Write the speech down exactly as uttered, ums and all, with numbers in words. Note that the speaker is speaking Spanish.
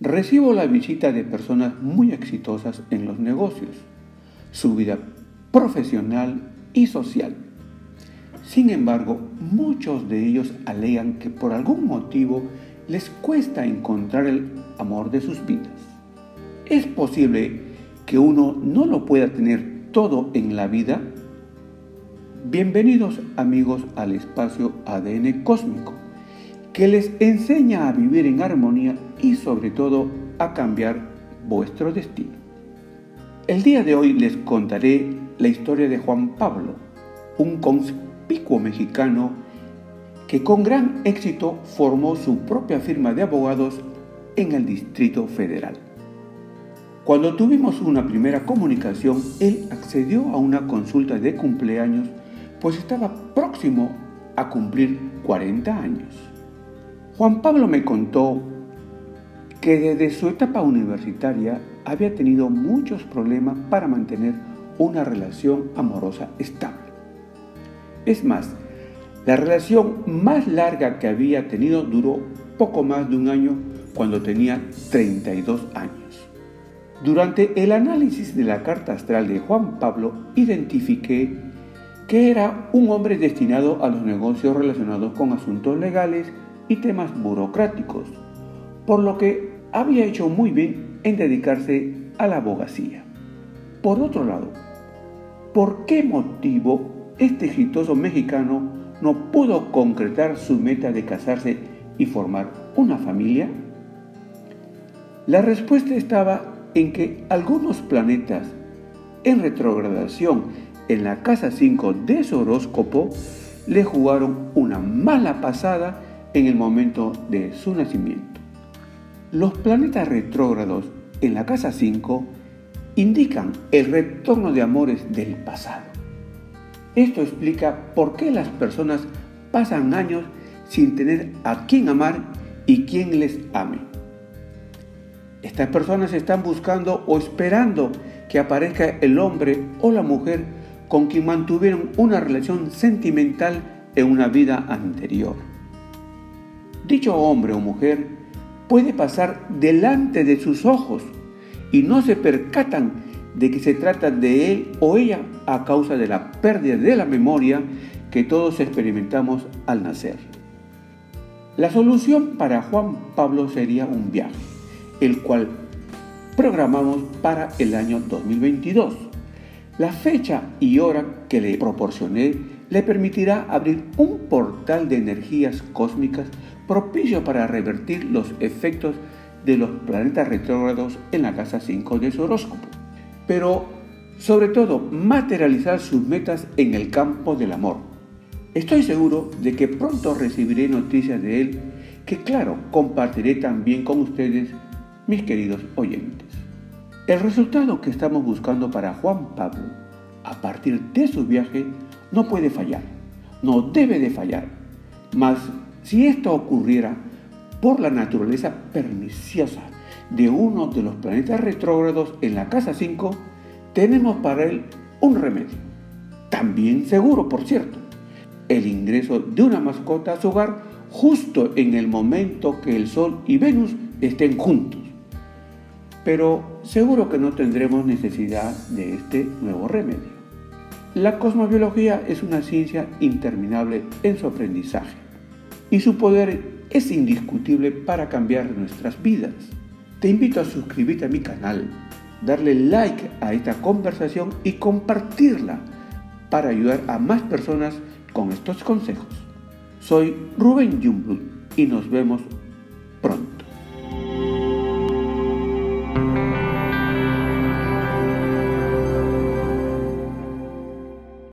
Recibo la visita de personas muy exitosas en los negocios, su vida profesional y social. Sin embargo, muchos de ellos alegan que por algún motivo les cuesta encontrar el amor de sus vidas. ¿Es posible que uno no lo pueda tener todo en la vida? Bienvenidos amigos al espacio A D N Cósmico, que les enseña a vivir en armonía y sobre todo a cambiar vuestro destino. El día de hoy les contaré la historia de Juan Pablo, un conspicuo mexicano que con gran éxito formó su propia firma de abogados en el Distrito Federal. Cuando tuvimos una primera comunicación, él accedió a una consulta de cumpleaños, pues estaba próximo a cumplir cuarenta años. Juan Pablo me contó que desde su etapa universitaria había tenido muchos problemas para mantener una relación amorosa estable. Es más, la relación más larga que había tenido duró poco más de un año cuando tenía treinta y dos años. Durante el análisis de la carta astral de Juan Pablo, identifiqué que era un hombre destinado a los negocios relacionados con asuntos legales y temas burocráticos, por lo que había hecho muy bien en dedicarse a la abogacía. Por otro lado, ¿por qué motivo este exitoso mexicano no pudo concretar su meta de casarse y formar una familia? La respuesta estaba en que algunos planetas en retrogradación en la casa cinco de su horóscopo le jugaron una mala pasada en el momento de su nacimiento. Los planetas retrógrados en la casa cinco indican el retorno de amores del pasado. Esto explica por qué las personas pasan años sin tener a quien amar y quien les ame. Estas personas están buscando o esperando que aparezca el hombre o la mujer con quien mantuvieron una relación sentimental en una vida anterior. Dicho hombre o mujer puede pasar delante de sus ojos y no se percatan de que se trata de él o ella a causa de la pérdida de la memoria que todos experimentamos al nacer. La solución para Juan Pablo sería un viaje, el cual programamos para el año dos mil veintidós. La fecha y hora que le proporcioné le permitirá abrir un portal de energías cósmicas propicio para revertir los efectos de los planetas retrógrados en la casa cinco de su horóscopo, pero sobre todo materializar sus metas en el campo del amor. Estoy seguro de que pronto recibiré noticias de él que, claro, compartiré también con ustedes, mis queridos oyentes. El resultado que estamos buscando para Juan Pablo a partir de su viaje no puede fallar, no debe de fallar. Mas si esto ocurriera por la naturaleza perniciosa de uno de los planetas retrógrados en la casa cinco, tenemos para él un remedio. También seguro, por cierto, el ingreso de una mascota a su hogar justo en el momento que el Sol y Venus estén juntos. Pero seguro que no tendremos necesidad de este nuevo remedio. La cosmobiología es una ciencia interminable en su aprendizaje y su poder es indiscutible para cambiar nuestras vidas. Te invito a suscribirte a mi canal, darle like a esta conversación y compartirla para ayudar a más personas con estos consejos. Soy Rubén Jungblut y nos vemos pronto.